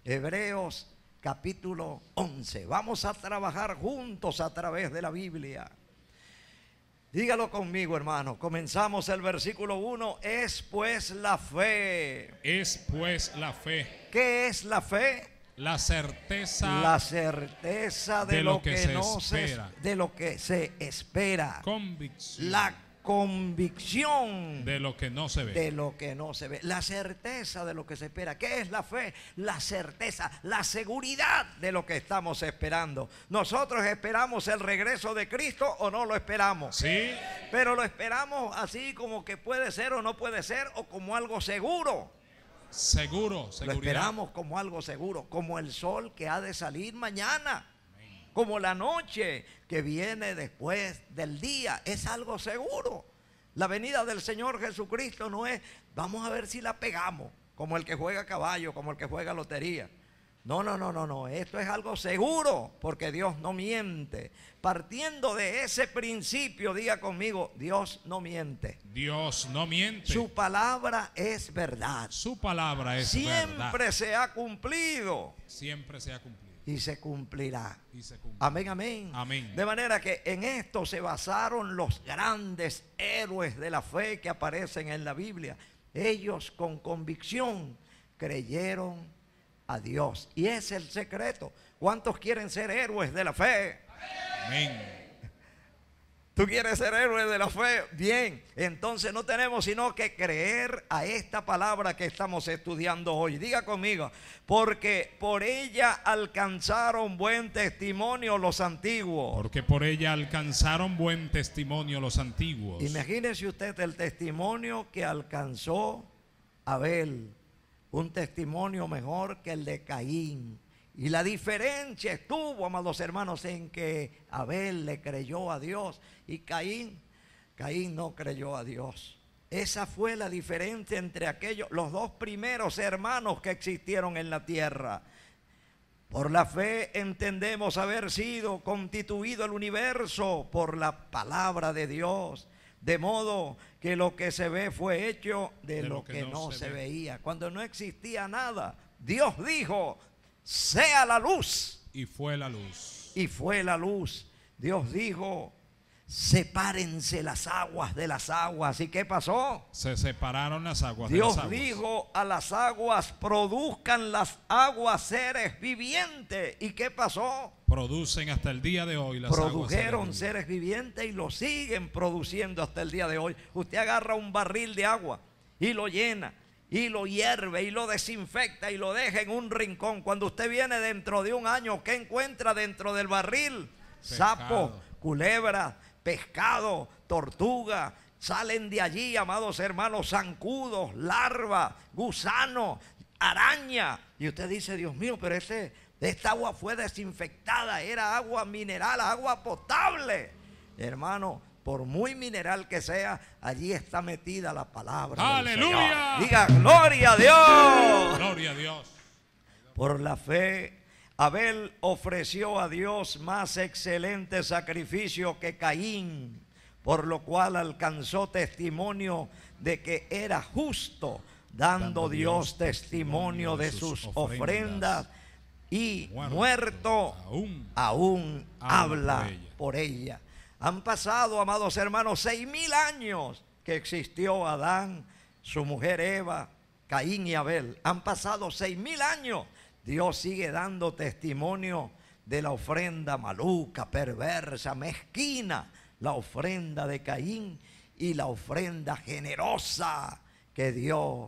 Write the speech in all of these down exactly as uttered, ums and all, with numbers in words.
Hebreos capítulo once. Vamos a trabajar juntos a través de la Biblia. Dígalo conmigo, hermano. Comenzamos el versículo uno. Es pues la fe. Es pues la fe. ¿Qué es la fe? La certeza. La certeza de, de lo, lo que, que se no espera. se, de lo que se espera. Convicción. La convicción de lo que no se ve. De lo que no se ve. La certeza de lo que se espera. ¿Qué es la fe? La certeza, la seguridad de lo que estamos esperando. Nosotros esperamos el regreso de Cristo o no lo esperamos. Sí. Pero lo esperamos así como que puede ser o no puede ser, o como algo seguro. Seguro, seguridad. Lo esperamos como algo seguro, como el sol que ha de salir mañana, como la noche que viene después del día. Es algo seguro. La venida del Señor Jesucristo no es vamos a ver si la pegamos, como el que juega caballo, como el que juega lotería. No, no, no, no, no. Esto es algo seguro, porque Dios no miente. Partiendo de ese principio, diga conmigo, Dios no miente. Dios no miente. Su palabra es verdad. Su palabra es Siempre verdad. Siempre se ha cumplido. Siempre se ha cumplido. Y se cumplirá. Y se cumplirá. Amén, amén. Amén. De manera que en esto se basaron los grandes héroes de la fe que aparecen en la Biblia. Ellos con convicción creyeron a Dios. Y es el secreto. ¿Cuántos quieren ser héroes de la fe? Amén. ¿Tú quieres ser héroe de la fe? Bien, entonces no tenemos sino que creer a esta palabra que estamos estudiando hoy. Diga conmigo, porque por ella alcanzaron buen testimonio los antiguos. Porque por ella alcanzaron buen testimonio los antiguos. Imagínese usted el testimonio que alcanzó Abel, un testimonio mejor que el de Caín. Y la diferencia estuvo, amados hermanos, en que Abel le creyó a Dios y Caín, Caín no creyó a Dios. Esa fue la diferencia entre aquellos, los dos primeros hermanos que existieron en la tierra. Por la fe entendemos haber sido constituido el universo por la palabra de Dios, de modo que lo que se ve fue hecho de, de lo, lo que, que no, no se, se veía. Cuando no existía nada, Dios dijo: sea la luz. Y fue la luz. Y fue la luz. Dios dijo: sepárense las aguas de las aguas. ¿Y qué pasó? Se separaron las aguas Dios de las aguas. dijo a las aguas: produzcan las aguas seres vivientes. ¿Y qué pasó? Producen hasta el día de hoy las Produjeron aguas seres, seres vivientes y lo siguen produciendo hasta el día de hoy. Usted agarra un barril de agua y lo llena, y lo hierve y lo desinfecta y lo deja en un rincón. Cuando usted viene dentro de un año, ¿qué encuentra dentro del barril? Pescado. Sapo, culebra, pescado, tortuga. Salen de allí, amados hermanos, zancudos, larvas, gusanos, araña. Y usted dice: Dios mío, pero ese, esta agua fue desinfectada, era agua mineral, agua potable. Hermano, por muy mineral que sea, allí está metida la palabra. ¡Aleluya! Diga gloria a Dios. Gloria a Dios. Por la fe, Abel ofreció a Dios más excelente sacrificio que Caín, por lo cual alcanzó testimonio de que era justo, dando, dando Dios testimonio de sus ofrendas, ofrendas y muerto, muerto aún, aún habla por ella. por ella. Han pasado, amados hermanos, seis mil años que existió Adán, su mujer Eva, Caín y Abel. Han pasado seis mil años. Dios sigue dando testimonio de la ofrenda maluca, perversa, mezquina, la ofrenda de Caín y la ofrenda generosa que dio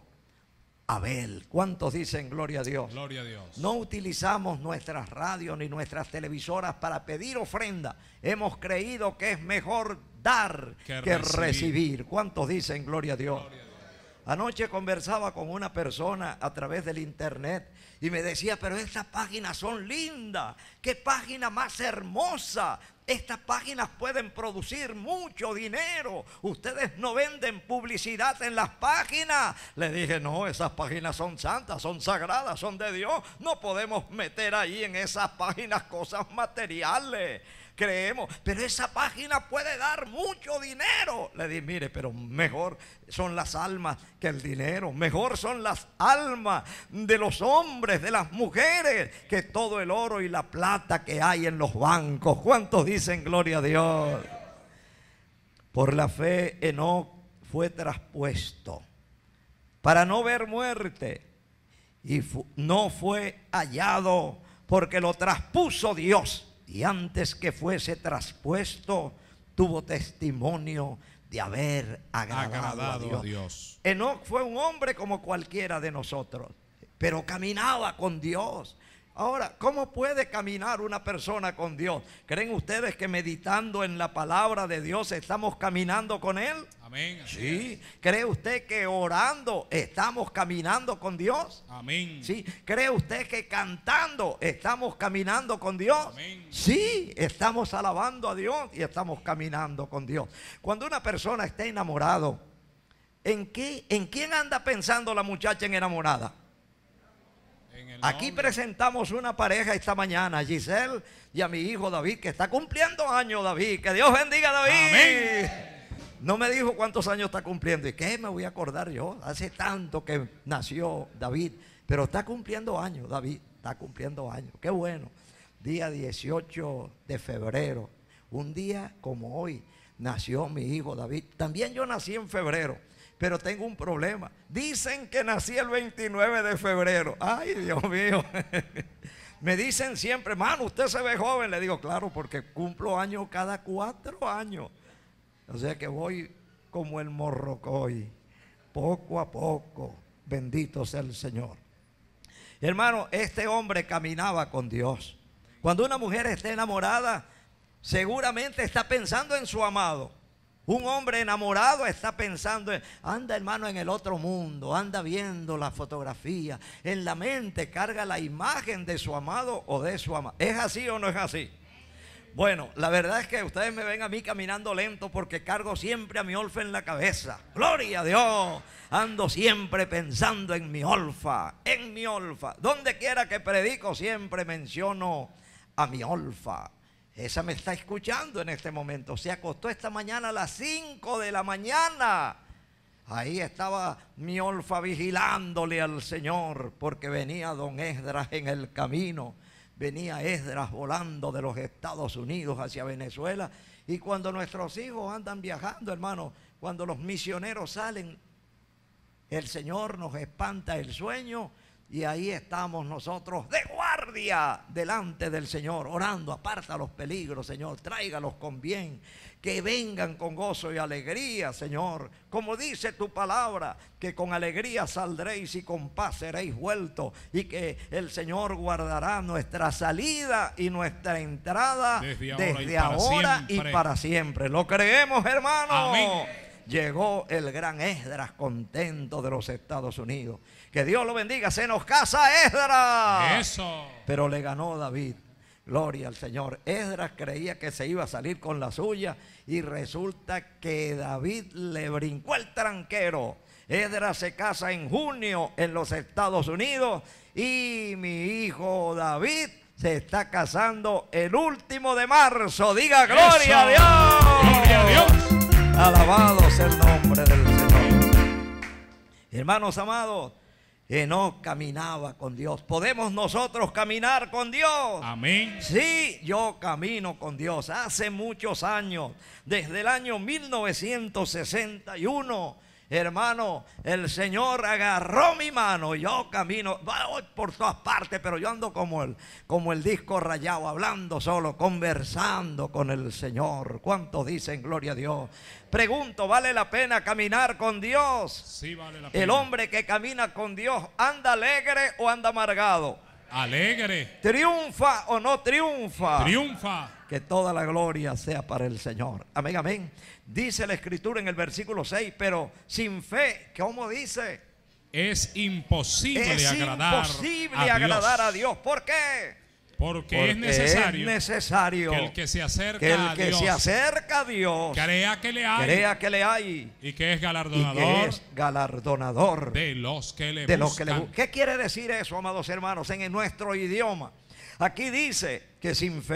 Abel. ¿Cuántos dicen gloria a Dios? Gloria a Dios. No utilizamos nuestras radios ni nuestras televisoras para pedir ofrenda. Hemos creído que es mejor dar que, que recibir. recibir. ¿Cuántos dicen gloria a Dios? Gloria a Dios. Anoche conversaba con una persona a través del internet y me decía: pero estas páginas son lindas, qué página más hermosa. Estas páginas pueden producir mucho dinero. Ustedes no venden publicidad en las páginas. Le dije: no, esas páginas son santas, son sagradas, son de Dios. No podemos meter ahí en esas páginas cosas materiales. creemos, pero esa página puede dar mucho dinero. Le dije, mire, pero mejor son las almas que el dinero, mejor son las almas de los hombres, de las mujeres, que todo el oro y la plata que hay en los bancos. ¿Cuántos dicen gloria a Dios? Por la fe Enoc fue traspuesto para no ver muerte, y fu- no fue hallado porque lo traspuso Dios, y antes que fuese traspuesto tuvo testimonio de haber agradado, Agradado a Dios. Dios. Enoc fue un hombre como cualquiera de nosotros, pero caminaba con Dios. Ahora, ¿cómo puede caminar una persona con Dios? ¿Creen ustedes que meditando en la palabra de Dios estamos caminando con Él? Amén. Así Sí. ¿Cree usted que orando estamos caminando con Dios? es. Amén. Sí. ¿Cree usted que cantando estamos caminando con Dios? Amén. Sí, estamos alabando a Dios y estamos caminando con Dios. Cuando una persona está enamorado, ¿en qué, en quién anda pensando la muchacha en enamorada? En el Aquí nombre- presentamos una pareja esta mañana, Giselle y a mi hijo David, que está cumpliendo años, David. Que Dios bendiga a David. Amén. No me dijo cuántos años está cumpliendo. ¿Y qué me voy a acordar yo? Hace tanto que nació David. Pero está cumpliendo años, David. Está cumpliendo años. Qué bueno. Día dieciocho de febrero. Un día como hoy nació mi hijo David. También yo nací en febrero, pero tengo un problema. Dicen que nací el veintinueve de febrero. Ay, Dios mío. Me dicen siempre, mano, usted se ve joven. Le digo, claro, porque cumplo años cada cuatro años. O sea que voy como el morrocoy, poco a poco. Bendito sea el Señor. Hermano, este hombre caminaba con Dios. Cuando una mujer está enamorada, seguramente está pensando en su amado. Un hombre enamorado está pensando en, anda hermano en el otro mundo, anda viendo la fotografía, en la mente carga la imagen de su amado o de su amada. ¿Es así o no es así? Bueno, la verdad es que ustedes me ven a mí caminando lento porque cargo siempre a mi Olfa en la cabeza. Gloria a Dios. Ando siempre pensando en mi Olfa, en mi Olfa. Donde quiera que predico siempre menciono a mi Olfa. Esa me está escuchando en este momento. Se acostó esta mañana a las cinco de la mañana. Ahí estaba mi Olfa vigilándole al Señor, porque venía don Esdras en el camino. Venía Esdras volando de los Estados Unidos hacia Venezuela. Y cuando nuestros hijos andan viajando, hermano, cuando los misioneros salen, el Señor nos espanta el sueño. Y ahí estamos nosotros de guardia delante del Señor, orando. Aparta los peligros, Señor, tráigalos con bien, que vengan con gozo y alegría, Señor. Como dice tu palabra, que con alegría saldréis y con paz seréis vueltos, y que el Señor guardará nuestra salida y nuestra entrada desde ahora, desde y, para ahora y siempre. para siempre. ¿Lo creemos, hermano? Amén. Llegó el gran Esdras contento de los Estados Unidos. Que Dios lo bendiga. Se nos casa Esdras. Eso. Pero le ganó David. Gloria al Señor. Esdras creía que se iba a salir con la suya y resulta que David le brincó el tranquero. Esdras se casa en junio en los Estados Unidos y mi hijo David se está casando el último de marzo. Diga gloria Eso. a Dios. Gloria a Dios. Alabado sea el nombre del Señor. Hermanos amados, Enoc caminaba con Dios. ¿Podemos nosotros caminar con Dios? Amén. Sí, yo camino con Dios. Hace muchos años, desde el año mil novecientos sesenta y uno, hermano, el Señor agarró mi mano. Yo camino, voy por todas partes, pero yo ando como el, como el disco rayado, hablando solo, conversando con el Señor. ¿Cuántos dicen gloria a Dios? Pregunto, ¿vale la pena caminar con Dios? Sí, vale la pena. El hombre que camina con Dios, ¿anda alegre o anda amargado? Alegre. ¿Triunfa o no triunfa? Triunfa. Que toda la gloria sea para el Señor. Amén, amén. Dice la Escritura en el versículo seis, pero sin fe, ¿cómo dice? Es imposible Es agradar imposible a Dios. agradar a Dios. ¿Por qué? Porque, Porque es necesario, es necesario que el que se acerca que el a que Dios se acerca a Dios crea que le hay crea que le hay y que es y galardonador que es galardonador de los que le de los buscan. que le bu- ¿Qué quiere decir eso, amados hermanos, en nuestro idioma? Aquí dice que sin fe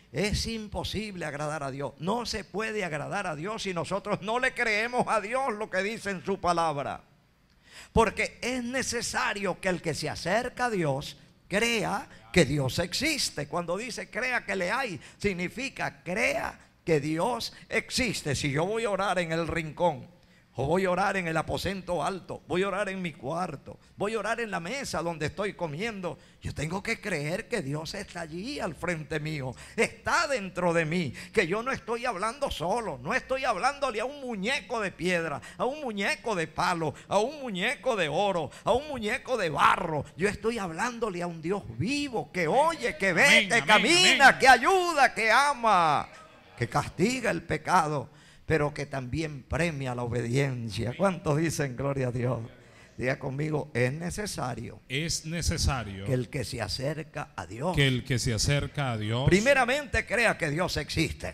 Es imposible agradar a Dios. No se puede agradar a Dios si nosotros no le creemos a Dios lo que dice en su palabra. Porque es necesario que el que se acerca a Dios crea que Dios existe. Cuando dice crea que le hay, significa crea que Dios existe. Si yo voy a orar en el rincón, o voy a orar en el aposento alto, voy a orar en mi cuarto, voy a orar en la mesa donde estoy comiendo, yo tengo que creer que Dios está allí al frente mío, está dentro de mí, que yo no estoy hablando solo, no estoy hablándole a un muñeco de piedra, a un muñeco de palo, a un muñeco de oro, a un muñeco de barro. Yo estoy hablándole a un Dios vivo, que oye, que ve, Amén, que amén, camina, amén. que ayuda, que ama, que castiga el pecado, pero que también premia la obediencia. ¿Cuántos dicen gloria a Dios? Diga conmigo, es necesario Es necesario que el que se acerca a Dios, que el que se acerca a Dios primeramente crea que Dios existe.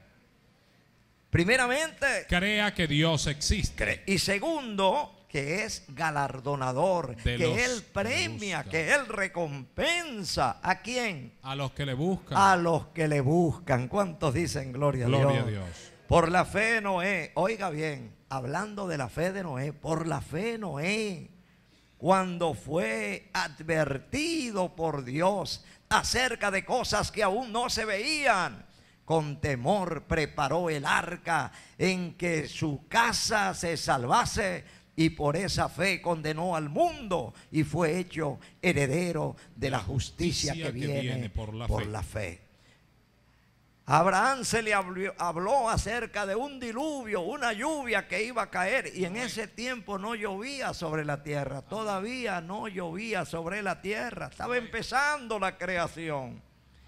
Primeramente, crea que Dios existe. cree. Y segundo, que es galardonador, De que los Él que premia, buscan. que Él recompensa. ¿A quién? A los que le buscan. A los que le buscan. ¿Cuántos dicen gloria, Gloria a a Dios? Dios. Por la fe de Noé, oiga bien, hablando de la fe de Noé, por la fe de Noé, cuando fue advertido por Dios acerca de cosas que aún no se veían, con temor preparó el arca en que su casa se salvase, y por esa fe condenó al mundo y fue hecho heredero de la justicia, justicia que que viene, viene por la por fe. la fe. Abraham se le habló, habló acerca de un diluvio, una lluvia que iba a caer, y en ese tiempo no llovía sobre la tierra, todavía no llovía sobre la tierra, estaba empezando la creación.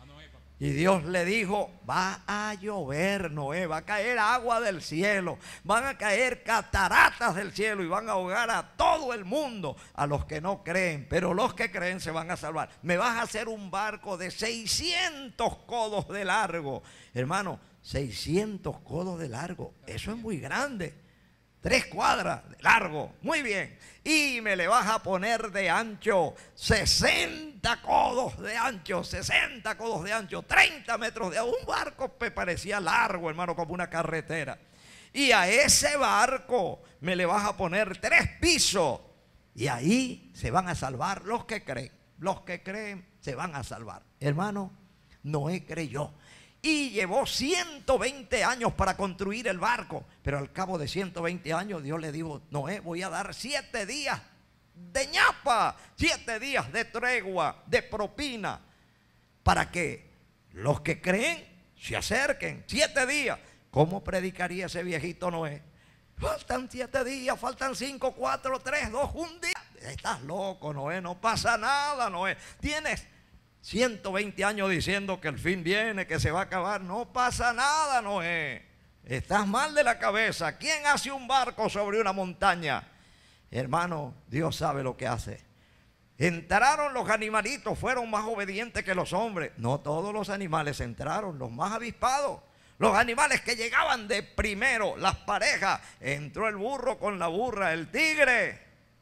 Y Dios le dijo, va a llover, Noé, va a caer agua del cielo, van a caer cataratas del cielo y van a ahogar a todo el mundo, a los que no creen, pero los que creen se van a salvar. Me vas a hacer un barco de seiscientos codos de largo. Hermano, seiscientos codos de largo, eso es muy grande. Tres cuadras de largo, muy bien. Y me le vas a poner de ancho sesenta codos de ancho, sesenta codos de ancho, treinta metros de ancho. Un barco me parecía largo, hermano, como una carretera. Y a ese barco me le vas a poner tres pisos. Y ahí se van a salvar los que creen. Los que creen se van a salvar. Hermano, Noé creyó. Y llevó ciento veinte años para construir el barco. Pero al cabo de ciento veinte años Dios le dijo, Noé, voy a dar siete días de ñapa, siete días de tregua, de propina, para que los que creen se acerquen. Siete días. ¿Cómo predicaría ese viejito Noé? Faltan siete días, faltan cinco, cuatro, tres, dos, un día. Estás loco, Noé, no pasa nada, Noé. Tienes ciento veinte años diciendo que el fin viene, que se va a acabar. No pasa nada, Noé. Estás mal de la cabeza. ¿Quién hace un barco sobre una montaña? Hermano, Dios sabe lo que hace. Entraron los animalitos, fueron más obedientes que los hombres. No todos los animales entraron, los más avispados. Los animales que llegaban de primero, las parejas. Entró el burro con la burra, el tigre,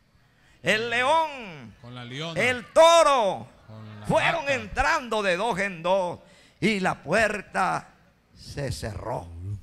el león, Con la leona. el toro. Con la Fueron vaca. entrando de dos en dos y la puerta se cerró.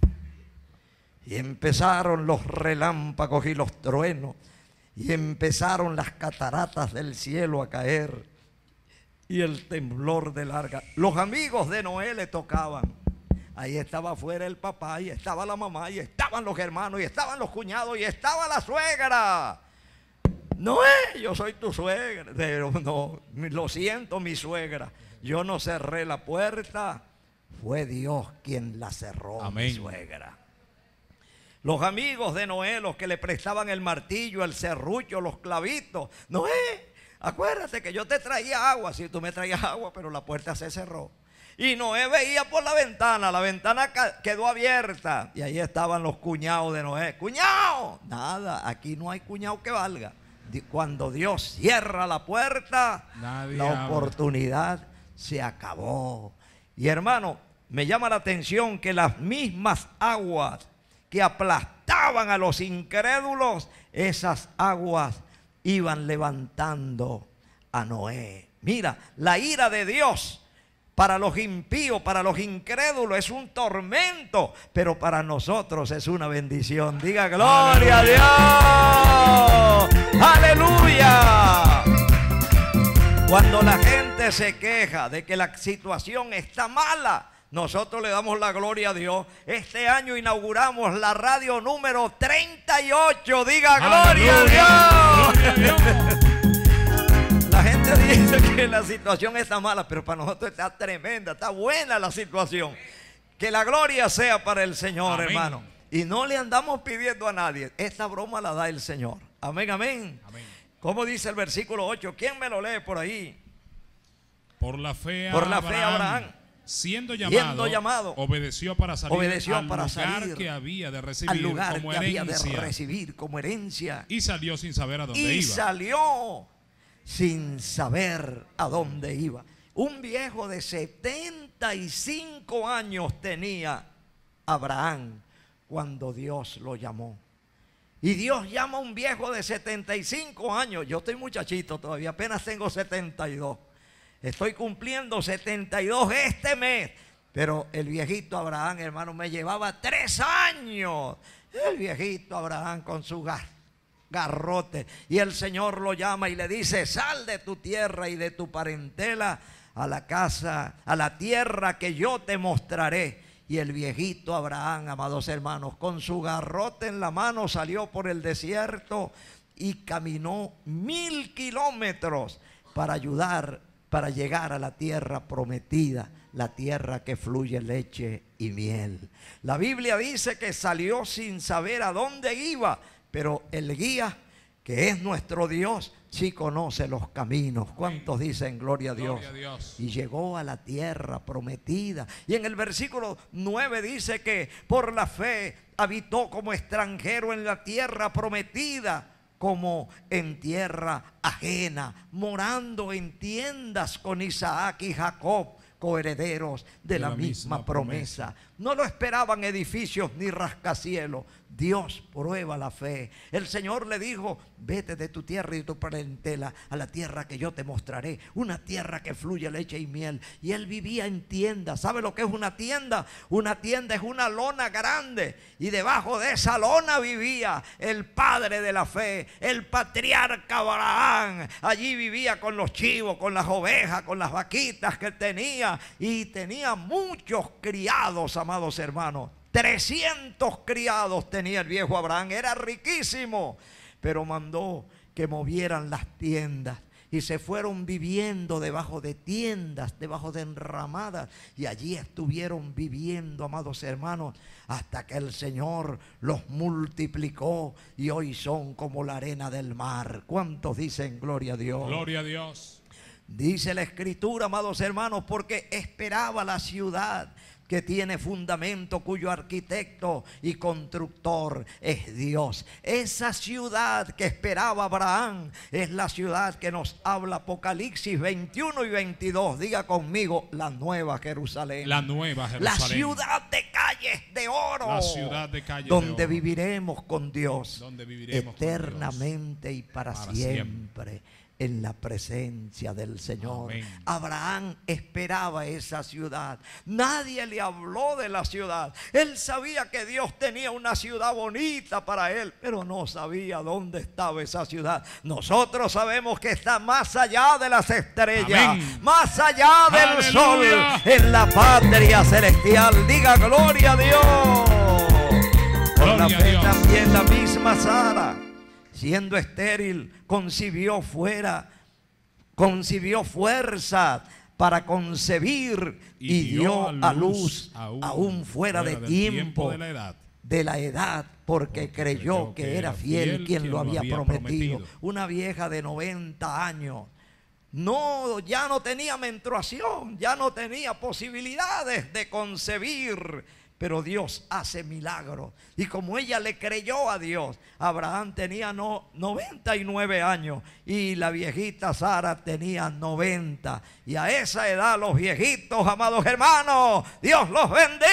Y empezaron los relámpagos y los truenos. Y empezaron las cataratas del cielo a caer. Y el temblor de larga. Los amigos de Noé le tocaban. Ahí estaba afuera el papá, y estaba la mamá, y estaban los hermanos, y estaban los cuñados, y estaba la suegra. Noé, yo soy tu suegra. Pero no, lo siento, mi suegra. Yo no cerré la puerta. Fue Dios quien la cerró, Amén. mi suegra. Los amigos de Noé, los que le prestaban el martillo, el serrucho, los clavitos. Noé, acuérdate que yo te traía agua. Sí, tú me traías agua, pero la puerta se cerró. Y Noé veía por la ventana, la ventana quedó abierta. Y ahí estaban los cuñados de Noé. ¡Cuñado! Nada, aquí no hay cuñado que valga. Cuando Dios cierra la puerta, Nadie la habla. oportunidad se acabó. Y hermano, me llama la atención que las mismas aguas que aplastaban a los incrédulos, esas aguas iban levantando a Noé. Mira, la ira de Dios Para los impíos, para los incrédulos es un tormento, pero para nosotros es una bendición. Diga gloria a Dios. Aleluya. Cuando la gente se queja de que la situación está mala, nosotros le damos la gloria a Dios. Este año inauguramos la radio número treinta y ocho. Diga gloria a Dios. Gloria a Dios. La gente dice que la situación está mala, pero para nosotros está tremenda, está buena la situación. Que la gloria sea para el Señor, amén, hermano. Y no le andamos pidiendo a nadie. Esta broma la da el Señor. Amén, amén. Amén. ¿Cómo dice el versículo ocho? ¿Quién me lo lee por ahí? Por la fe, por la Abraham, fe Abraham, siendo llamado, siendo llamado, obedeció para salir obedeció al para lugar salir que había de recibir al lugar como que había herencia, de recibir como herencia. Y salió sin saber a dónde y iba. salió sin saber a dónde iba. Un viejo de setenta y cinco años tenía Abraham cuando Dios lo llamó. Y Dios llama a un viejo de setenta y cinco años. Yo estoy muchachito todavía, apenas tengo setenta y dos. Estoy cumpliendo setenta y dos este mes. Pero el viejito Abraham, hermano, me llevaba tres años. El viejito Abraham con su gar garrote. Y el Señor lo llama y le dice: sal de tu tierra y de tu parentela a la casa, a la tierra que yo te mostraré. Y el viejito Abraham, amados hermanos, con su garrote en la mano salió por el desierto y caminó mil kilómetros para ayudar, para llegar a la tierra prometida, la tierra que fluye leche y miel. La Biblia dice que salió sin saber a dónde iba, pero el guía, que es nuestro Dios, sí conoce los caminos. ¿Cuántos dicen gloria a Dios? Gloria a Dios. Y llegó a la tierra prometida. Y en el versículo nueve dice que por la fe habitó como extranjero en la tierra prometida, como en tierra ajena, morando en tiendas con Isaac y Jacob, coherederos de, de la, la misma, misma promesa. promesa. No lo esperaban edificios ni rascacielos. Dios prueba la fe. El Señor le dijo: vete de tu tierra y de tu parentela a la tierra que yo te mostraré, una tierra que fluye leche y miel. Y él vivía en tiendas. ¿Sabe lo que es una tienda? Una tienda es una lona grande, y debajo de esa lona vivía el padre de la fe, el patriarca Abraham. Allí vivía con los chivos, con las ovejas, con las vaquitas que tenía, y tenía muchos criados, amados hermanos. trescientos criados tenía el viejo Abraham. Era riquísimo, pero mandó que movieran las tiendas y se fueron viviendo debajo de tiendas, debajo de enramadas, y allí estuvieron viviendo, amados hermanos, hasta que el Señor los multiplicó y hoy son como la arena del mar. ¿Cuántos dicen gloria a Dios? Gloria a Dios. Dice la Escritura, amados hermanos, porque esperaba la ciudad que tiene fundamento, cuyo arquitecto y constructor es Dios. Esa ciudad que esperaba Abraham es la ciudad que nos habla Apocalipsis veintiuno y veintidós. Diga conmigo: la nueva Jerusalén. La nueva Jerusalén. La ciudad de calles de oro. La ciudad de calles donde de oro. viviremos con Dios. Donde viviremos eternamente con Dios. Y para, para siempre. siempre. En la presencia del Señor. Amén. Abraham esperaba esa ciudad. Nadie le habló de la ciudad. Él sabía que Dios tenía una ciudad bonita para él, pero no sabía dónde estaba esa ciudad. Nosotros sabemos que está más allá de las estrellas. Amén. Más allá del ¡aleluya! Sol, en la patria celestial. Diga gloria a Dios. Por la fe también la misma Sara, siendo estéril, concibió fuera, concibió fuerza para concebir y, y dio a luz, a luz aún, aún fuera, fuera de tiempo, tiempo de, la edad, de la edad, porque, porque creyó que, que era fiel, fiel quien, quien lo había, había prometido. prometido. Una vieja de noventa años, no, ya no tenía menstruación, ya no tenía posibilidades de concebir. Pero Dios hace milagros. Y como ella le creyó a Dios, Abraham tenía no, noventa y nueve años y la viejita Sara tenía noventa. Y a esa edad los viejitos, amados hermanos, Dios los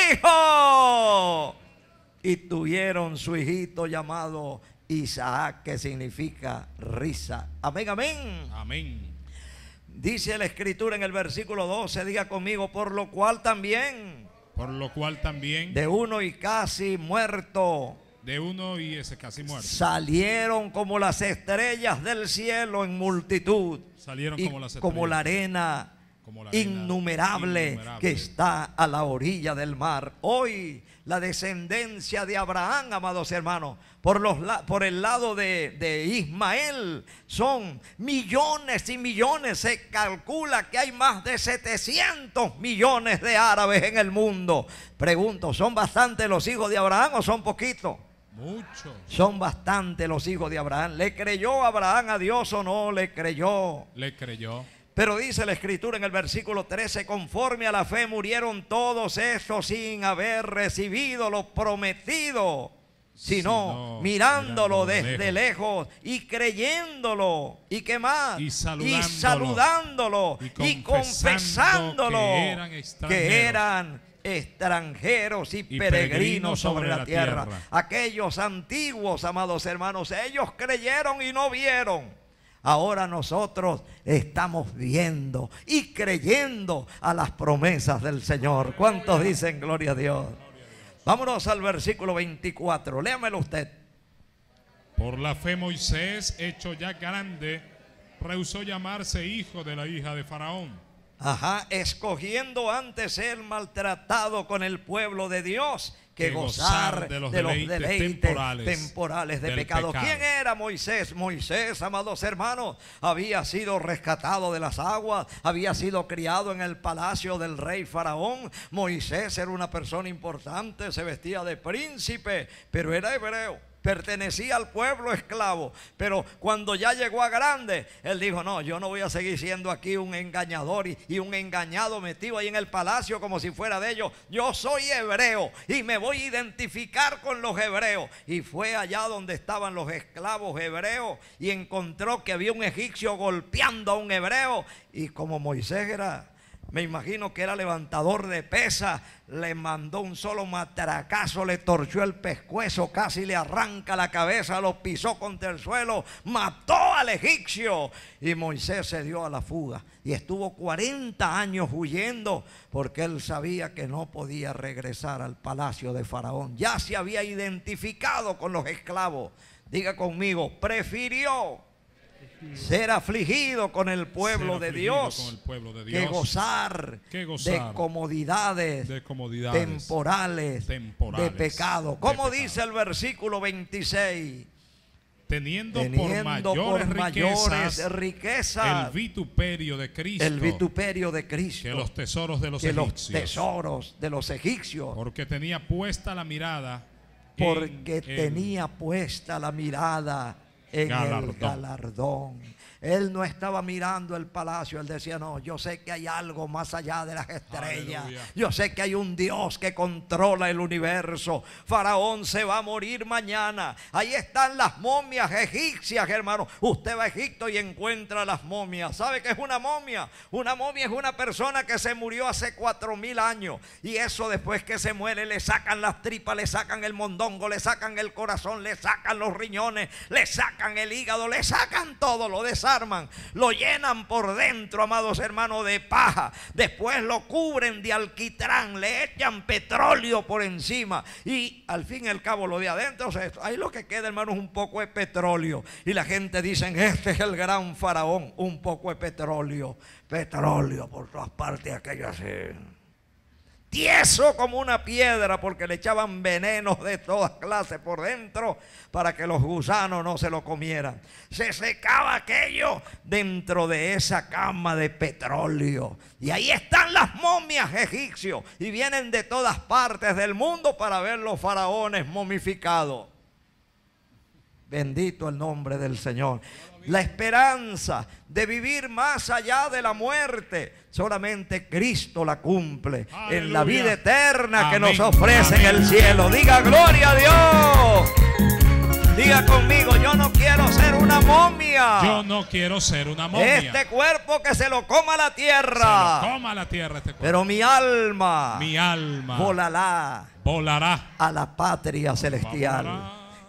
bendijo. Y tuvieron su hijito llamado Isaac, que significa risa. Amén, amén. Amén. Dice la Escritura en el versículo doce, diga conmigo, por lo cual también, por lo cual también, de uno y casi muerto, de uno y ese casi muerto, salieron como las estrellas del cielo en multitud, salieron y como las como la estrellas, arena, como la arena innumerable, innumerable que está a la orilla del mar. Hoy la descendencia de Abraham, amados hermanos, por, los, por el lado de, de Ismael, son millones y millones. Se calcula que hay más de setecientos millones de árabes en el mundo. Pregunto, ¿son bastantes los hijos de Abraham o son poquitos? Muchos. Son bastantes los hijos de Abraham. ¿Le creyó Abraham a Dios o no le creyó? Le creyó. Pero dice la Escritura en el versículo trece, conforme a la fe murieron todos estos sin haber recibido lo prometido, sino sino mirándolo mirándolo desde lejos. lejos. y creyéndolo. ¿Y qué más? Y saludándolo. Y, saludándolo, Y y confesándolo que eran que extranjeros. eran extranjeros y, Y peregrinos peregrinos sobre, sobre la, la tierra. tierra. Aquellos antiguos, amados hermanos, ellos creyeron y no vieron. Ahora nosotros estamos viendo y creyendo a las promesas del Señor. ¿Cuántos dicen gloria a Dios? Vámonos al versículo veinticuatro. Léamelo usted. Por la fe Moisés, hecho ya grande, rehusó llamarse hijo de la hija de Faraón. Ajá, escogiendo antes ser maltratado con el pueblo de Dios que, que gozar, gozar de los, de los deleites, deleites temporales, temporales de pecado. pecado. ¿Quién era Moisés? Moisés, amados hermanos, había sido rescatado de las aguas, había sido criado en el palacio del rey Faraón. Moisés era una persona importante, se vestía de príncipe, pero era hebreo. Pertenecía al pueblo esclavo, pero cuando ya llegó a grande, él dijo, no, yo no voy a seguir siendo aquí un engañador y, y un engañado metido ahí en el palacio como si fuera de ellos. Yo soy hebreo y me voy a identificar con los hebreos. Y fue allá donde estaban los esclavos hebreos y encontró que había un egipcio golpeando a un hebreo. Y como Moisés era, me imagino que era levantador de pesas, le mandó un solo matracazo, le torció el pescuezo, casi le arranca la cabeza, lo pisó contra el suelo, mató al egipcio. Y Moisés se dio a la fuga y estuvo cuarenta años huyendo porque él sabía que no podía regresar al palacio de Faraón. Ya se había identificado con los esclavos. Diga conmigo, prefirió ser afligido con el pueblo, de Dios, con el pueblo de Dios que gozar, que gozar de, comodidades de comodidades temporales, temporales de pecado. ¿Cómo de dice pecado. el versículo veintiséis? Teniendo, Teniendo por mayores, por mayores riquezas, riquezas el vituperio de Cristo, el vituperio de Cristo, que los tesoros de los que egipcios, los tesoros de los egipcios, porque tenía puesta la mirada, porque en tenía puesta la mirada en galardón. el galardón. Él no estaba mirando el palacio, él decía, no, yo sé que hay algo más allá de las estrellas. Aleluya. Yo sé que hay un Dios que controla el universo. Faraón se va a morir mañana. Ahí están las momias egipcias, hermano. Usted va a Egipto y encuentra las momias. ¿Sabe qué es una momia? Una momia es una persona que se murió hace cuatro mil años. Y eso después que se muere le sacan las tripas, le sacan el mondongo, le sacan el corazón, le sacan los riñones, le sacan el hígado, le sacan todo, lo desarman. Lo llenan por dentro, amados hermanos, de paja. Después lo cubren de alquitrán, le echan petróleo por encima y al fin y al cabo lo de adentro, o sea, ahí lo que queda, hermano, es un poco de petróleo. Y la gente dice, este es el gran faraón. Un poco de petróleo, petróleo por todas partes, aquello así, tieso como una piedra, porque le echaban venenos de todas clases por dentro para que los gusanos no se lo comieran. Se secaba aquello dentro de esa cama de petróleo. Y ahí están las momias egipcios y vienen de todas partes del mundo para ver los faraones momificados. Bendito el nombre del Señor. La esperanza de vivir más allá de la muerte, solamente Cristo la cumple. Aleluya. En la vida eterna que Amén. Nos ofrece Amén. En el cielo. Diga gloria a Dios. Diga conmigo, yo no quiero ser una momia. Yo no quiero ser una momia. Este cuerpo que se lo coma la tierra. Se lo coma la tierra este cuerpo. Pero mi alma, mi alma volará, volará a la patria celestial. Volará.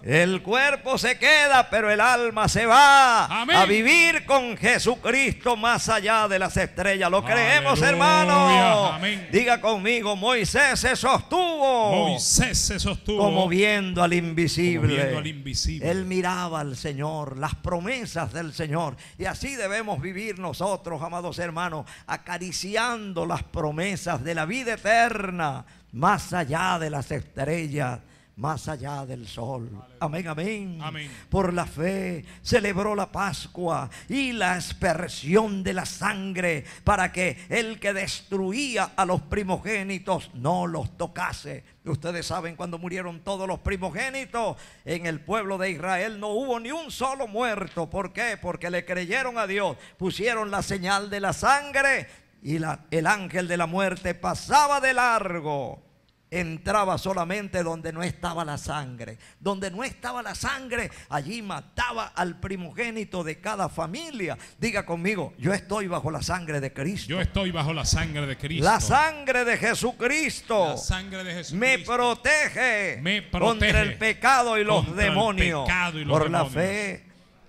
El cuerpo se queda, pero el alma se va. Amén. A vivir con Jesucristo más allá de las estrellas. ¿Lo creemos, Aleluya. hermano? Amén. Diga conmigo, Moisés se sostuvo. Moisés se sostuvo Como viendo al invisible. como viendo al invisible. Él miraba al Señor, las promesas del Señor. Y así debemos vivir nosotros, amados hermanos, acariciando las promesas de la vida eterna, más allá de las estrellas, más allá del sol. Amén, amén. Amén. Por la fe celebró la Pascua y la aspersión de la sangre, para que el que destruía a los primogénitos no los tocase. Ustedes saben, cuando murieron todos los primogénitos en el pueblo de Israel, no hubo ni un solo muerto. ¿Por qué? Porque le creyeron a Dios, pusieron la señal de la sangre, y la, el ángel de la muerte pasaba de largo. Entraba solamente donde no estaba la sangre. Donde no estaba la sangre, allí mataba al primogénito de cada familia. Diga conmigo, yo estoy bajo la sangre de Cristo. Yo estoy bajo la sangre de Cristo. La sangre de Jesucristo. La sangre de Jesucristo Me protege, me protege contra el pecado y los contra el demonios. pecado y los Por la demonios. fe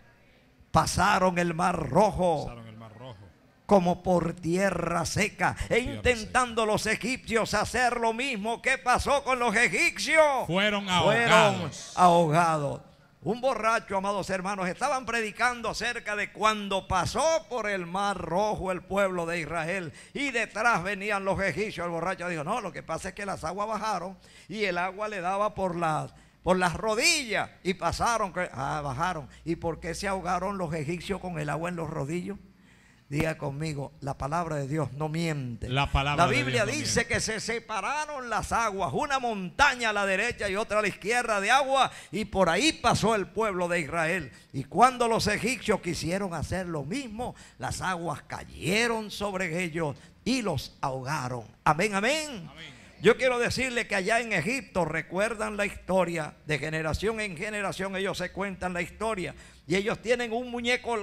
pasaron el mar rojo. Pasaron el mar rojo. Como por tierra seca. E Tierra intentando seca. los egipcios hacer lo mismo. ¿Qué pasó con los egipcios? Fueron Fueron ahogados. ahogados. Un borracho, amados hermanos, estaban predicando acerca de cuando pasó por el mar rojo el pueblo de Israel y detrás venían los egipcios. El borracho dijo, no, lo que pasa es que las aguas bajaron y el agua le daba por las, por las rodillas y pasaron, ah, bajaron. ¿Y por qué se ahogaron los egipcios con el agua en los rodillos? Diga conmigo, la palabra de Dios no miente. La palabra La de Biblia Dios no dice miente. que se separaron las aguas, una montaña a la derecha y otra a la izquierda de agua, y por ahí pasó el pueblo de Israel. Y cuando los egipcios quisieron hacer lo mismo, las aguas cayeron sobre ellos y los ahogaron. Amén, amén. Amén. Yo quiero decirle que allá en Egipto recuerdan la historia, de generación en generación ellos se cuentan la historia, y ellos tienen un muñeco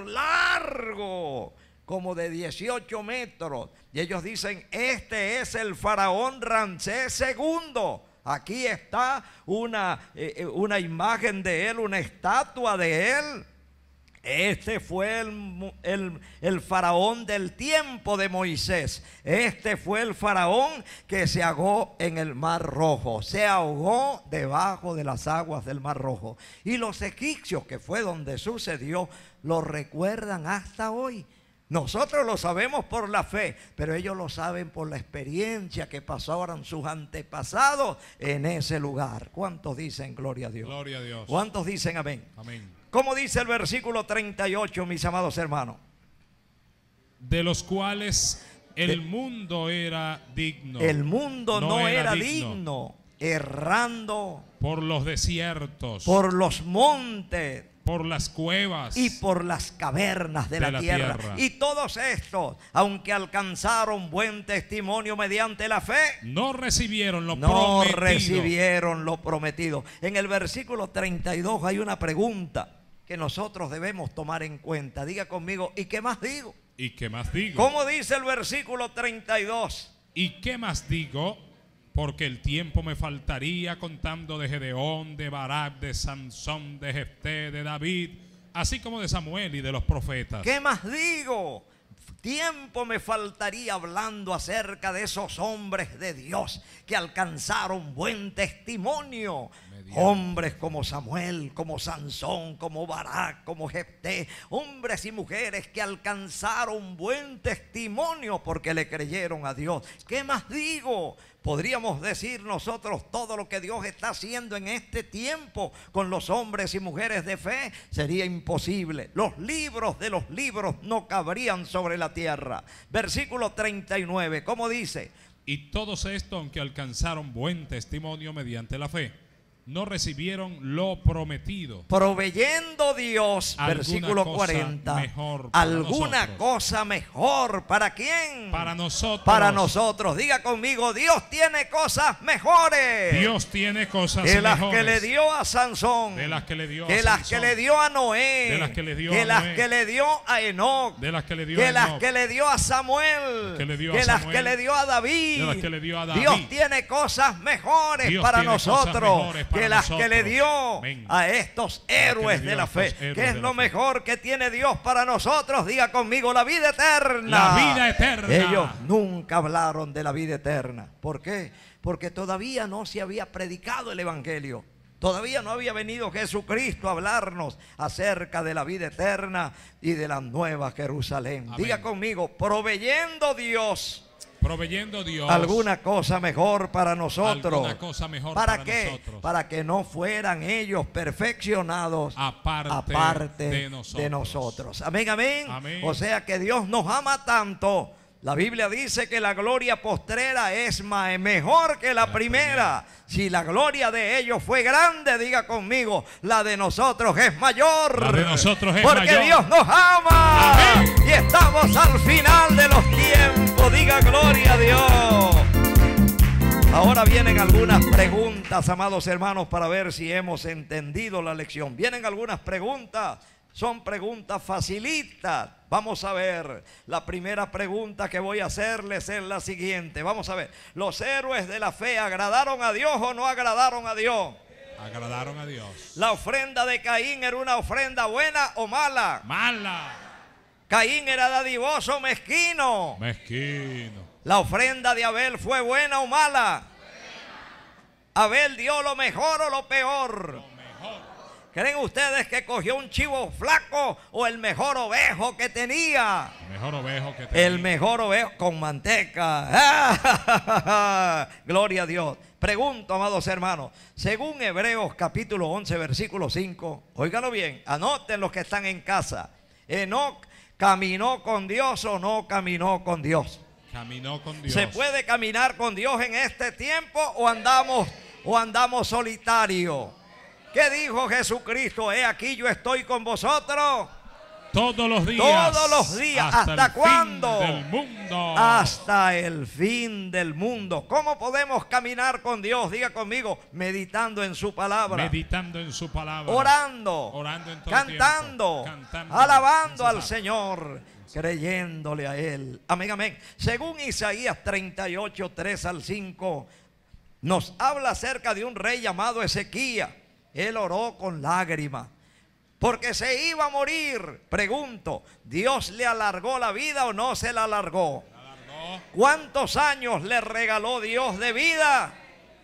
largo, como de dieciocho metros, y ellos dicen, este es el faraón Ramsés segundo. Aquí está una, eh, una imagen de él, una estatua de él. Este fue el, el, el faraón del tiempo de Moisés. Este fue el faraón que se ahogó en el mar rojo. Se ahogó debajo de las aguas del mar rojo. Y los egipcios, que fue donde sucedió, lo recuerdan hasta hoy. Nosotros lo sabemos por la fe, pero ellos lo saben por la experiencia que pasaron sus antepasados en ese lugar. ¿Cuántos dicen gloria a Dios? Gloria a Dios. ¿Cuántos dicen amén? Amén. ¿Cómo dice el versículo treinta y ocho, mis amados hermanos? De los cuales el De- mundo era digno. El mundo no, No era, era digno. digno. Errando Por los desiertos. por los montes por las cuevas. y por las cavernas de, de la, la tierra. tierra. Y todos estos, aunque alcanzaron buen testimonio mediante la fe, no recibieron lo no prometido. recibieron lo prometido. En el versículo treinta y dos hay una pregunta que nosotros debemos tomar en cuenta. Diga conmigo, ¿y qué más digo? ¿Y qué más digo? ¿Cómo dice el versículo treinta y dos? ¿Y qué más digo? Porque el tiempo me faltaría contando de Gedeón, de Barak, de Sansón, de Jefté, de David, así como de Samuel y de los profetas. ¿Qué más digo? Tiempo me faltaría hablando acerca de esos hombres de Dios que alcanzaron buen testimonio. Mediante. Hombres como Samuel, como Sansón, como Barak, como Jefté. Hombres y mujeres que alcanzaron buen testimonio porque le creyeron a Dios. ¿Qué más digo? Podríamos decir nosotros todo lo que Dios está haciendo en este tiempo con los hombres y mujeres de fe. Sería imposible. Los libros de los libros no cabrían sobre la tierra. Versículo treinta y nueve, ¿cómo dice? Y todos estos, aunque alcanzaron buen testimonio mediante la fe, no recibieron lo prometido. Proveyendo Dios, Alguna versículo cosa cuarenta, mejor para alguna nosotros. cosa mejor. ¿Para quién? Para nosotros. Para nosotros. Diga conmigo, Dios tiene cosas mejores. Dios tiene cosas que las mejores. que le dio a Sansón, De las que le dio que a las Sansón. que le dio a Noé, De las que le dio que a las Noé. que le dio a Enoc, De las que le dio que a las Enoc. que le dio a Samuel, Que le dio a que las Samuel. que le dio a David. De las que le dio a David. Dios tiene cosas mejores Dios para tiene cosas nosotros. mejores para que las nosotros. que le dio Amén. a estos héroes dio de la a estos fe. héroes ¿Qué es de lo la fe? mejor que tiene Dios para nosotros? Diga conmigo, la vida eterna. La vida eterna. Ellos nunca hablaron de la vida eterna. ¿Por qué? Porque todavía no se había predicado el evangelio. Todavía no había venido Jesucristo a hablarnos acerca de la vida eterna y de la nueva Jerusalén. Amén. Diga conmigo, proveyendo Dios Proveyendo Dios alguna cosa mejor para nosotros. alguna cosa mejor ¿Para, para qué? nosotros. Para que no fueran ellos perfeccionados aparte, aparte de, nosotros. de nosotros. Amén, amén, Amén. O sea que Dios nos ama tanto. La Biblia dice que la gloria postrera es ma- mejor que la, La primera. Si la gloria de ellos fue grande, diga conmigo, la de nosotros es mayor. La de nosotros es Porque mayor. Dios nos ama. Amén. Y estamos al final de los tiempos. Diga gloria a Dios. Ahora vienen algunas preguntas, amados hermanos, para ver si hemos entendido la lección. Vienen algunas preguntas. Son preguntas facilitas. Vamos a ver. La primera pregunta que voy a hacerles es la siguiente. Vamos a ver. ¿Los héroes de la fe agradaron a Dios o no agradaron a Dios? Agradaron a Dios. ¿La ofrenda de Caín era una ofrenda buena o mala? Mala. ¿Caín era dadivoso o mezquino? Mezquino. ¿La ofrenda de Abel fue buena o mala? ¿Abel dio lo mejor o lo peor? Lo mejor. ¿Creen ustedes que cogió un chivo flaco o el mejor ovejo que tenía? El mejor ovejo que tenía. El mejor ovejo con manteca. Gloria a Dios. Pregunto, amados hermanos, según Hebreos capítulo once, versículo cinco, óiganlo bien, anoten los que están en casa. Enoc caminó con Dios o no caminó con Dios. Caminó con Dios. ¿Se puede caminar con Dios en este tiempo o andamos o andamos solitarios? ¿Qué dijo Jesucristo? He aquí yo estoy con vosotros todos los días. todos los días. Hasta, ¿Hasta el cuándo? fin del mundo. Hasta el fin del mundo. ¿Cómo podemos caminar con Dios? Diga conmigo, meditando en su palabra, meditando en su palabra. orando, Orando en todo cantando, tiempo. Cantando, alabando al necesario. Señor, creyéndole a Él. Amén, amén. Según Isaías treinta y ocho, tres al cinco, nos habla acerca de un rey llamado Ezequías. Él oró con lágrimas porque se iba a morir. Pregunto, ¿Dios le alargó la vida o no se la alargó? Alargó. ¿Cuántos años le regaló Dios de vida?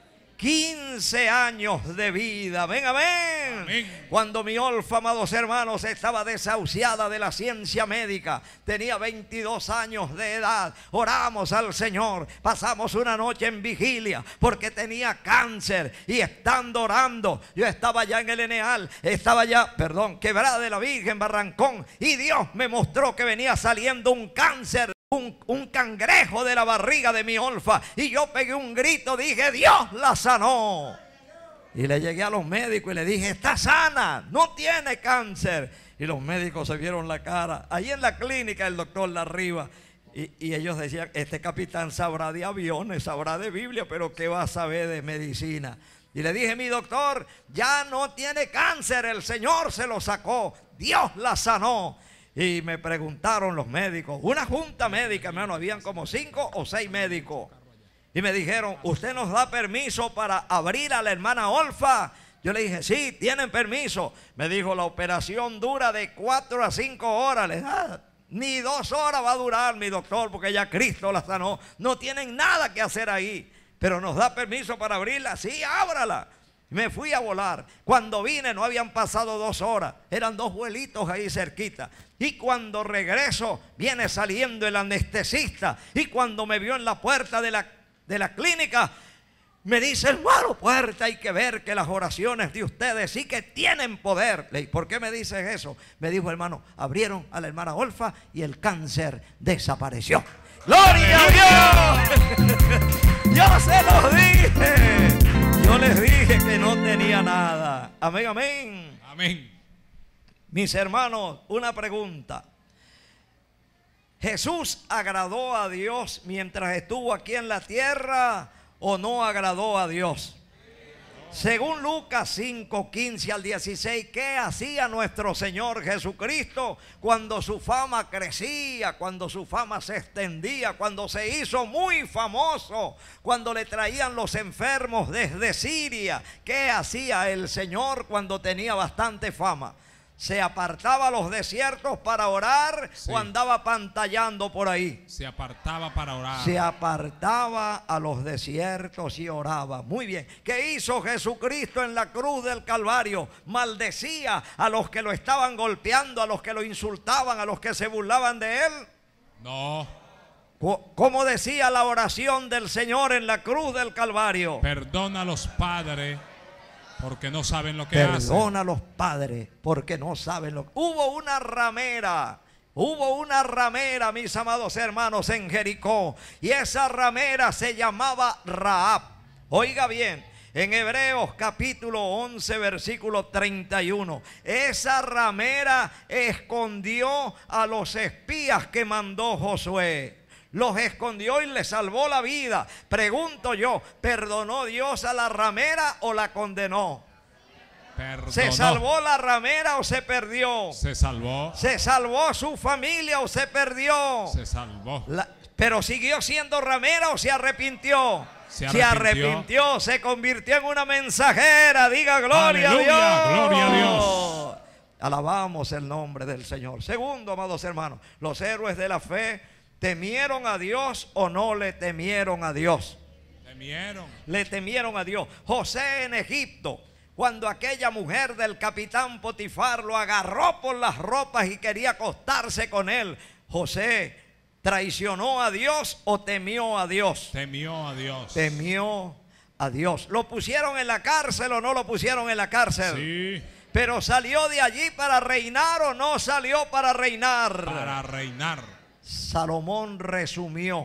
quince años de vida. Ven, amén. Amén. Cuando mi Olfa, amados hermanos, estaba desahuciada de la ciencia médica, tenía veintidós años de edad, oramos al Señor, pasamos una noche en vigilia porque tenía cáncer, y estando orando, yo estaba ya en el Eneal, estaba ya, perdón, Quebrada de la Virgen, Barrancón, y Dios me mostró que venía saliendo un cáncer. Un, un cangrejo de la barriga de mi Olfa, y yo pegué un grito, dije, Dios la sanó. Y le llegué a los médicos y le dije, está sana, no tiene cáncer. Y los médicos se vieron la cara. Ahí en la clínica el doctor Larriba, y, y ellos decían, este capitán sabrá de aviones, sabrá de Biblia, pero ¿qué va a saber de medicina? Y le dije, mi doctor, ya no tiene cáncer, el Señor se lo sacó, Dios la sanó. Y me preguntaron los médicos, una junta médica, hermano, habían como cinco o seis médicos. Y me dijeron, ¿usted nos da permiso para abrir a la hermana Olfa? Yo le dije, sí, tienen permiso. Me dijo, la operación dura de cuatro a cinco horas. Le dije, ah, ni dos horas va a durar, mi doctor, porque ya Cristo la sanó. No tienen nada que hacer ahí, pero nos da permiso para abrirla. Sí, ábrala. Me fui a volar. Cuando vine no habían pasado dos horas. Eran dos vuelitos ahí cerquita. Y cuando regreso viene saliendo el anestesista. Y cuando me vio en la puerta de la, de la clínica, me dice, hermano Puerta, hay que ver que las oraciones de ustedes sí que tienen poder. Le dije, ¿por qué me dices eso? Me dijo, hermano, abrieron a la hermana Olfa y el cáncer desapareció. ¡Gloria a Dios! Yo se los dije. Yo les dije que no tenía nada. Amén, amén. Amén. Mis hermanos, una pregunta. ¿Jesús agradó a Dios mientras estuvo aquí en la tierra o no agradó a Dios? Según Lucas cinco, quince al dieciséis, ¿qué hacía nuestro Señor Jesucristo cuando su fama crecía, cuando su fama se extendía, cuando se hizo muy famoso, cuando le traían los enfermos desde Siria? ¿Qué hacía el Señor cuando tenía bastante fama? ¿Se apartaba a los desiertos para orar, sí, o andaba pantallando por ahí? Se apartaba para orar. Se apartaba a los desiertos y oraba. Muy bien. ¿Qué hizo Jesucristo en la cruz del Calvario? Maldecía a los que lo estaban golpeando, a los que lo insultaban, a los que se burlaban de él. No. ¿Cómo decía la oración del Señor en la cruz del Calvario? Perdona a los padres, porque no saben lo que hacen. Perdona a los padres porque no saben lo que... Hubo una ramera, hubo una ramera, mis amados hermanos, en Jericó. Y esa ramera se llamaba Rahab. Oiga bien, en Hebreos capítulo once, versículo treinta y uno. Esa ramera escondió a los espías que mandó Josué. Los escondió y les salvó la vida. Pregunto yo, ¿perdonó Dios a la ramera o la condenó? Perdonó. ¿Se salvó la ramera o se perdió? Se salvó. ¿Se salvó su familia o se perdió? Se salvó. La, ¿Pero siguió siendo ramera o se arrepintió? Se arrepintió. Se arrepintió, se convirtió en una mensajera. Diga gloria Aleluya, a Dios. Gloria a Dios. Alabamos el nombre del Señor. Segundo, amados hermanos, los héroes de la fe, ¿temieron a Dios o no le temieron a Dios? Temieron. Le temieron a Dios. José en Egipto, cuando aquella mujer del capitán Potifar lo agarró por las ropas y quería acostarse con él, José, ¿traicionó a Dios o temió a Dios? Temió a Dios. Temió a Dios. ¿Lo pusieron en la cárcel o no lo pusieron en la cárcel? Sí. ¿Pero salió de allí para reinar o no salió para reinar? Para reinar. Salomón resumió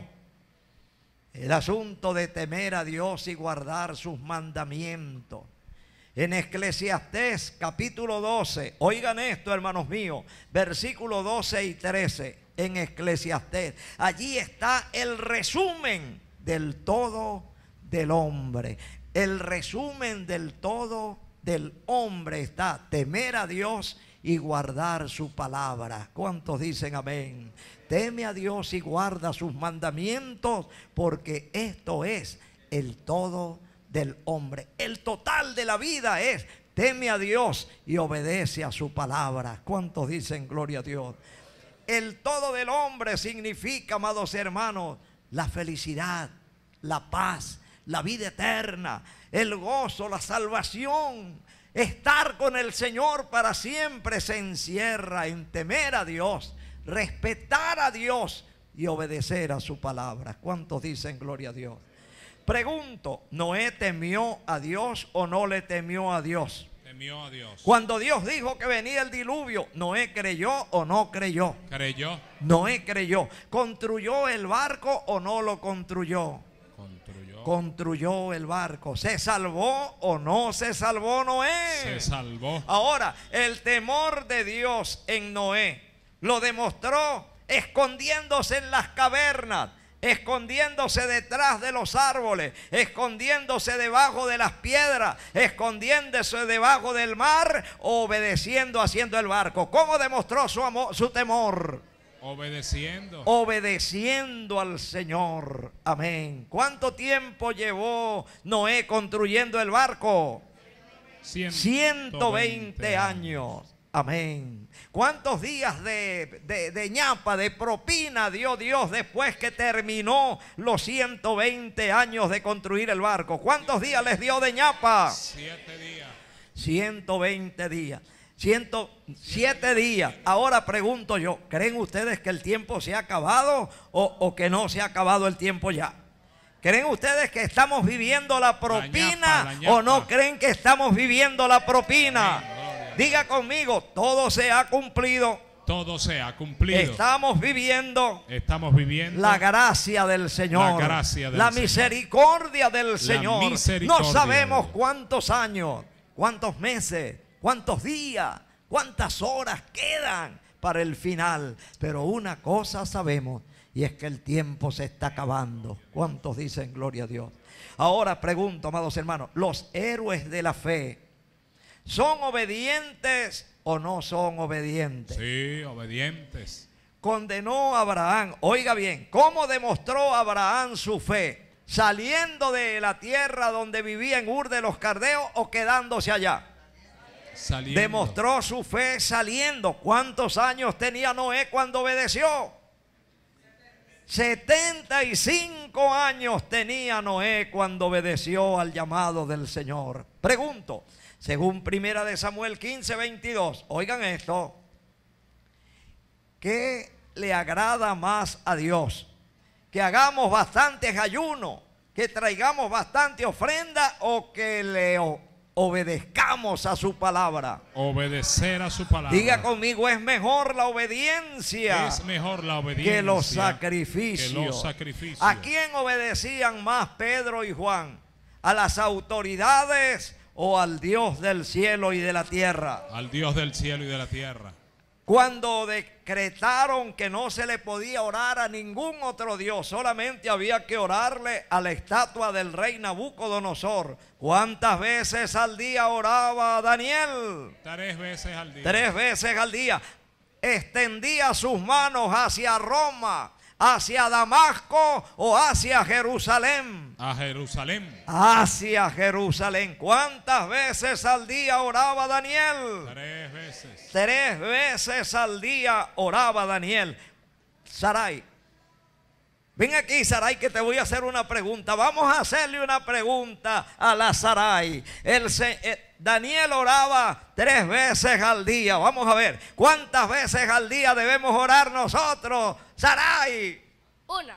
el asunto de temer a Dios y guardar sus mandamientos en Eclesiastés capítulo doce. Oigan esto, hermanos míos, versículos doce y trece en Eclesiastés. Allí está el resumen del todo del hombre. El resumen del todo del hombre está: temer a Dios y guardar su palabra. ¿Cuántos dicen amén? Teme a Dios y guarda sus mandamientos, porque esto es el todo del hombre. El total de la vida es: teme a Dios y obedece a su palabra. ¿Cuántos dicen gloria a Dios? El todo del hombre significa, amados hermanos, la felicidad, la paz, la vida eterna, el gozo, la salvación. Estar con el Señor para siempre se encierra en temer a Dios, respetar a Dios y obedecer a su palabra. ¿Cuántos dicen gloria a Dios? Pregunto, ¿Noé temió a Dios o no le temió a Dios? Temió a Dios. Cuando Dios dijo que venía el diluvio, ¿Noé creyó o no creyó? Creyó. Noé creyó. ¿Construyó el barco o no lo construyó? Construyó. Construyó el barco. ¿Se salvó o no se salvó Noé? Se salvó. Ahora, el temor de Dios en Noé lo demostró escondiéndose en las cavernas, escondiéndose detrás de los árboles, escondiéndose debajo de las piedras, escondiéndose debajo del mar, obedeciendo, haciendo el barco. ¿Cómo demostró su amor, su temor? Obedeciendo. Obedeciendo al Señor. Amén. ¿Cuánto tiempo llevó Noé construyendo el barco? ciento veinte años. Amén. ¿Cuántos días de, de, de ñapa, de propina dio Dios después que terminó los ciento veinte años de construir el barco? ¿Cuántos días les dio de ñapa? Siete días. ciento veinte días. ciento siete días. Ahora pregunto yo, ¿creen ustedes que el tiempo se ha acabado o, o que no se ha acabado el tiempo ya? ¿Creen ustedes que estamos viviendo la propina la ñapa, la ñapa. o no creen que estamos viviendo la propina? Amén. Diga conmigo, todo se ha cumplido. Todo se ha cumplido. Estamos viviendo, Estamos viviendo la gracia del Señor, la, gracia del la Señor. misericordia del la Señor. Misericordia no sabemos cuántos años, cuántos meses, cuántos días, cuántas horas quedan para el final. Pero una cosa sabemos, y es que el tiempo se está acabando. ¿Cuántos dicen gloria a Dios? Ahora pregunto, amados hermanos, ¿los héroes de la fe son obedientes o no son obedientes? Sí, obedientes. Condenó a Abraham. Oiga bien, ¿cómo demostró Abraham su fe? ¿Saliendo de la tierra donde vivía en Ur de los Caldeos o quedándose allá? Saliendo. Demostró su fe saliendo. ¿Cuántos años tenía Noé cuando obedeció? setenta y cinco años tenía Noé cuando obedeció al llamado del Señor. Pregunto, según Primera de Samuel quince, veintidós, oigan esto, ¿qué le agrada más a Dios? ¿Que hagamos bastantes ayunos, que traigamos bastante ofrenda o que le obedezcamos a su palabra? Obedecer a su palabra. Diga conmigo, es mejor la obediencia. Es mejor la obediencia que los sacrificios. Que los sacrificios. ¿A quién obedecían más Pedro y Juan? ¿A las autoridades o al Dios del cielo y de la tierra? Al Dios del cielo y de la tierra. Cuando decretaron que no se le podía orar a ningún otro Dios, solamente había que orarle a la estatua del rey Nabucodonosor. ¿Cuántas veces al día oraba Daniel? Tres veces al día. Tres veces al día. Extendía sus manos hacia Roma, hacia Damasco o hacia Jerusalén. A Jerusalén. Hacia Jerusalén. ¿Cuántas veces al día oraba Daniel? Tres veces. Tres veces al día oraba Daniel. Sarai, ven aquí, Sarai, que te voy a hacer una pregunta. Vamos a hacerle una pregunta a la Sarai. El, eh, Daniel oraba tres veces al día. Vamos a ver, ¿cuántas veces al día debemos orar nosotros, Sarai? Una.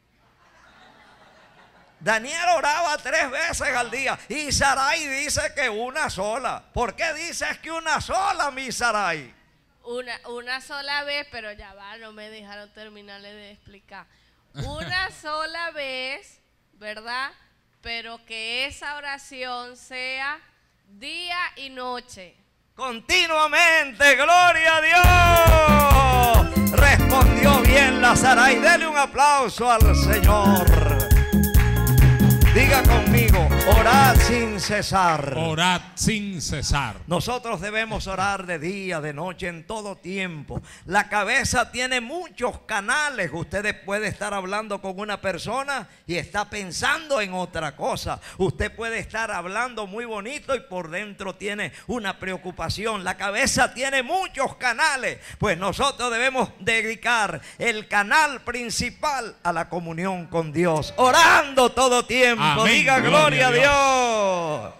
Daniel oraba tres veces al día y Sarai dice que una sola. ¿Por qué dices que una sola, mi Sarai? Una, una sola vez, pero ya va, no me dejaron terminarle de explicar. Una sola vez, ¿verdad? Pero que esa oración sea día y noche. Continuamente, gloria a Dios. Respondió bien la Sarai. Dele un aplauso al Señor. Diga conmigo, orad sin cesar. Orad sin cesar. Nosotros debemos orar de día, de noche, en todo tiempo. La cabeza tiene muchos canales. Usted puede estar hablando con una persona y está pensando en otra cosa. Usted puede estar hablando muy bonito y por dentro tiene una preocupación. La cabeza tiene muchos canales. Pues nosotros debemos dedicar el canal principal a la comunión con Dios, orando todo tiempo. Amén. Diga gloria a Dios. Dios.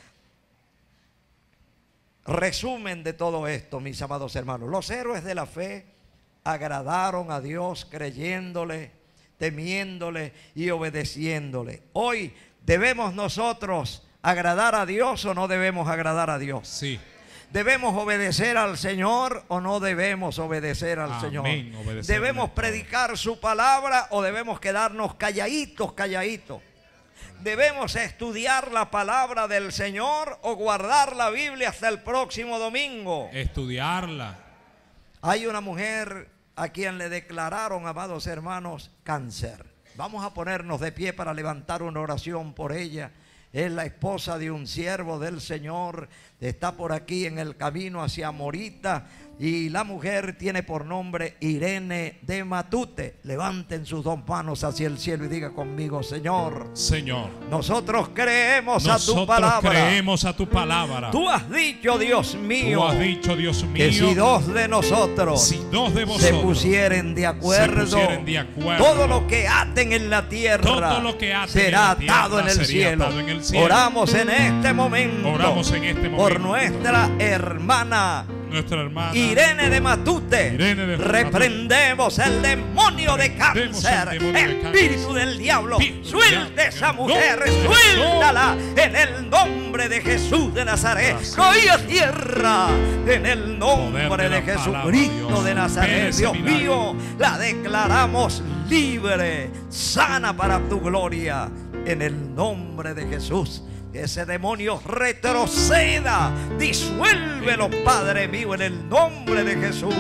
Resumen de todo esto, mis amados hermanos. Los héroes de la fe agradaron a Dios creyéndole, temiéndole y obedeciéndole. Hoy debemos nosotros agradar a Dios o no debemos agradar a Dios. Sí. ¿Debemos obedecer al Señor o no debemos obedecer al Amén. Señor? Obedecerle ¿Debemos predicar su palabra o debemos quedarnos calladitos, calladitos? ¿Debemos estudiar la palabra del Señor o guardar la Biblia hasta el próximo domingo? Estudiarla. Hay una mujer a quien le declararon, amados hermanos, cáncer. Vamos a ponernos de pie para levantar una oración por ella. Es la esposa de un siervo del Señor. Está por aquí en el camino hacia Morita. Y la mujer tiene por nombre Irene de Matute. Levanten sus dos manos hacia el cielo y diga conmigo: Señor, Señor, nosotros creemos nosotros a tu palabra. creemos a tu palabra. Tú has dicho, Dios mío, Tú has dicho, Dios mío, que si dos de nosotros si dos de se vosotros pusieren de acuerdo, se pusieren de acuerdo, todo lo que aten en la tierra todo lo que aten será en la tierra atado en el, sería cielo. atado en el cielo. Oramos en este momento, Oramos en este momento por nuestra hermana nuestra hermana Irene de Matute. Irene de Reprendemos el demonio de Reprendemos cáncer, el demonio de espíritu cáncer. del diablo. Espíritu Suelte del diablo. esa En el mujer, nombre de suéltala en el nombre de Jesús de Nazaret. Gracias. Cae a tierra en el nombre Poder de, de la palabra, Jesucristo Dios. de Nazaret. Ven ese Dios milagro. mío, la declaramos libre, sana para tu gloria, en el nombre de Jesús. Ese demonio retroceda, disuélvelo, Padre mío, en el nombre de Jesús.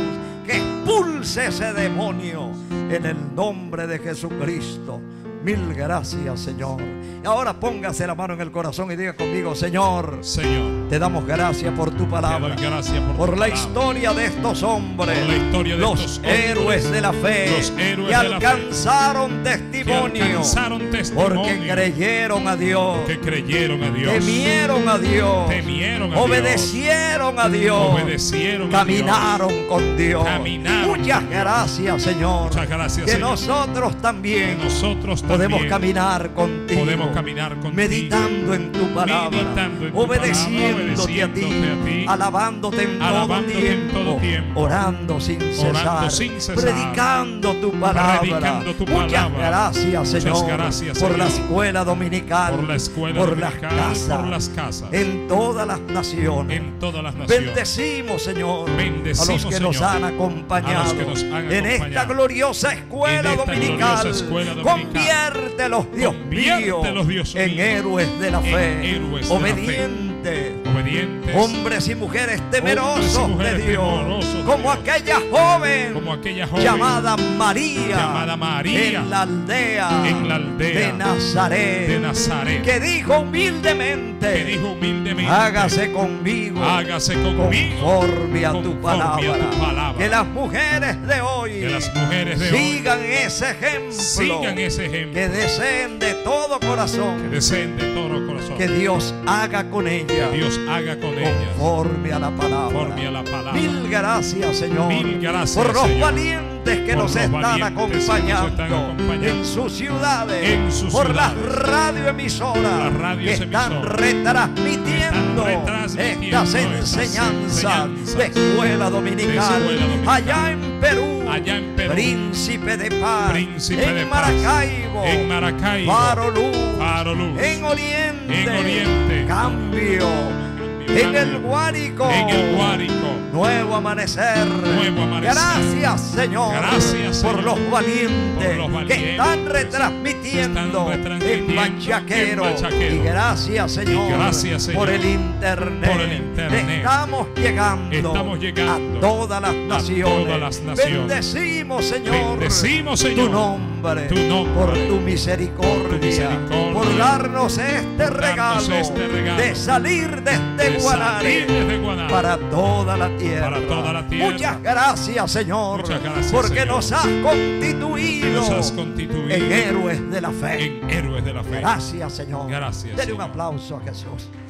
que expulse ese demonio en el nombre de Jesucristo. Mil gracias, Señor. Y ahora póngase la mano en el corazón y diga conmigo: Señor, Señor, te damos gracias por tu palabra, te doy gracias por, por tu la palabra, historia de estos hombres, por la historia de los estos hombres, héroes de la fe, los héroes que de la fe, alcanzaron que testimonio, alcanzaron testimonio, porque creyeron a Dios, que creyeron a Dios, temieron a Dios, temieron a obedecieron a Dios, obedecieron a caminaron Dios, con Dios. caminaron Muchas con Dios. gracias, Señor. Muchas gracias, que Señor. nosotros también Que nosotros podemos también caminar contigo, podemos caminar contigo, meditando en tu palabra, meditando en tu obedeciéndote, palabra, a, ti, obedeciéndote a ti, alabándote en, alabándote todo tiempo, en todo tiempo, orando sin cesar, orando sin cesar, predicando tu palabra. predicando tu Muchas palabra. gracias, Muchas Señor, gracias, por Señor, la escuela dominical, por la escuela por dominical, las casas, por las casas, en todas las naciones. en todas las naciones. Bendecimos, Señor, Bendecimos, a los que Señor, nos han acompañado a los que nos han en esta acompañado. gloriosa escuela En esta dominical. gloriosa escuela dominical. Conviértelos, Dios Conviértelos, mío, Dios en mío, héroes de la en fe, héroes de la fe. obedientes, Obedientes, hombres y mujeres temerosos hombres y mujeres de Dios, temerosos de como Dios. aquella joven, como aquella joven llamada María, llamada María, en la aldea, en la aldea de Nazaret, de Nazaret, que dijo humildemente, que dijo humildemente: hágase conmigo, hágase conmigo conforme a tu conforme palabra. a tu palabra. Que las mujeres de hoy, Que las mujeres de sigan ese ejemplo, sigan ese ejemplo, que deseen de todo que corazón, deseen de todo corazón, que Dios haga con ella, que Dios haga con ellas conforme a la palabra. conforme a la palabra. Mil gracias, Señor, Mil gracias, por los Señor, valientes que por nos los están valientes que nos acompañando, están acompañando en sus ciudades, en sus por las ciudades, radioemisoras las radios que están emisoras, retransmitiendo, que están retransmitiendo estas estas enseñanzas enseñanzas de escuela dominical, de escuela dominical, allá en Perú, allá en Perú, Príncipe de Paz, Príncipe en de Paz, Maracaibo, en Maracaibo, Faro Luz, Faro Luz, en Oriente, en Oriente, Cambio, en el Guárico, en el Guárico, Nuevo Amanecer. Nuevo Amanecer. Gracias, Señor, Gracias, por Señor, los valientes, por los valientes que están retransmitiendo, que están retransmitiendo en Bachaquero. en Bachaquero. Y gracias, Señor, Y gracias, Señor, por el internet. por el internet. Estamos llegando, Estamos llegando a todas las naciones. todas las naciones. Bendecimos, Señor, Bendecimos, Señor, tu nombre, tu nombre, por tu misericordia, por tu misericordia, por darnos este regalo, este regalo de salir de este de Guanare salir desde Guanare para toda la tierra. para toda la tierra. Muchas gracias, Señor, Muchas gracias, porque Señor, nos has constituido, nos has constituido en héroes de la fe. en héroes de la fe. Gracias, Señor. Gracias, Dele un Señor. aplauso a Jesús.